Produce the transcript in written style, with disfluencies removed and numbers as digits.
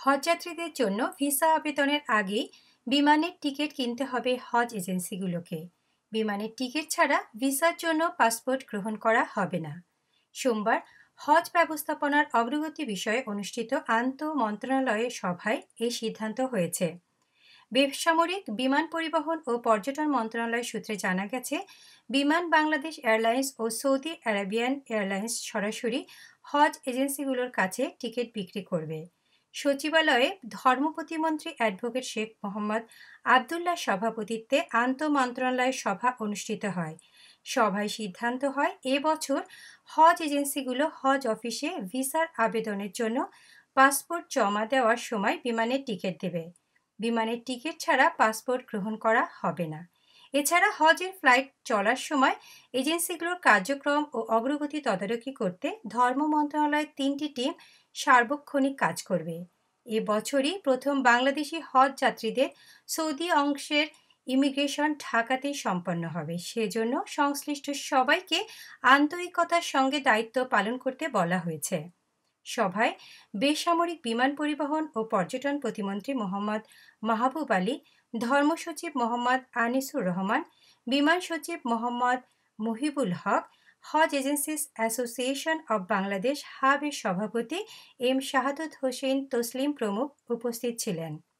হজযাত্রীদের জন্য ভিসা আবেদনের আগেই বিমানের টিকিট কিনতে হবে হজ এজেন্সিগুলোকে। বিমানের টিকিট ছাড়া ভিসার জন্য পাসপোর্ট গ্রহণ করা হবে না। সোমবার হজ ব্যবস্থাপনার অগ্রগতি বিষয়ে অনুষ্ঠিত আন্তঃ মন্ত্রণালয়ের সভায় এই সিদ্ধান্ত হয়েছে। বেসামরিক বিমান পরিবহন ও পর্যটন মন্ত্রণালয় সূত্রে জানা গেছে, বিমান বাংলাদেশ এয়ারলাইন্স ও সৌদি আরাবিয়ান এয়ারলাইন্স সরাসরি হজ এজেন্সিগুলোর কাছে টিকিট বিক্রি করবে। সচিবালয়ে ধর্ম প্রতিমন্ত্রী অ্যাডভোকেট শেখ মোহাম্মদ আবদুল্লাহ সভাপতিত্বে আন্তঃ মন্ত্রণালয় সভা অনুষ্ঠিত হয়। সভায় সিদ্ধান্ত হয়, এবছর হজ এজেন্সিগুলো হজ অফিসে ভিসার আবেদনের জন্য পাসপোর্ট জমা দেওয়ার সময় বিমানের টিকিট দেবে। বিমানের টিকিট ছাড়া পাসপোর্ট গ্রহণ করা হবে না। এছাড়া হজের ফ্লাইট চলার সময় এজেন্সিগুলোর কার্যক্রম ও অগ্রগতি তদারকি করতে ধর্ম মন্ত্রণালয়ের 3টি টিম সার্বক্ষণিক কাজ করবে। এ বছরই প্রথম বাংলাদেশি হজ যাত্রীদের সৌদি অংশের ইমিগ্রেশন ঢাকাতেই সম্পন্ন হবে। সেজন্য সংশ্লিষ্ট সবাইকে আন্তরিকতার সঙ্গে দায়িত্ব পালন করতে বলা হয়েছে। সভায় বেসামরিক বিমান পরিবহন ও পর্যটন প্রতিমন্ত্রী মোহাম্মদ মাহবুব আলী, ধর্ম সচিব মোহাম্মদ আনিসুর রহমান, বিমান সচিব মোহাম্মদ মুহিবুল হক, হজ এজেন্সিস অ্যাসোসিয়েশন অব বাংলাদেশ হাবের সভাপতি এম শাহাদত হোসেন তসলিম প্রমুখ উপস্থিত ছিলেন।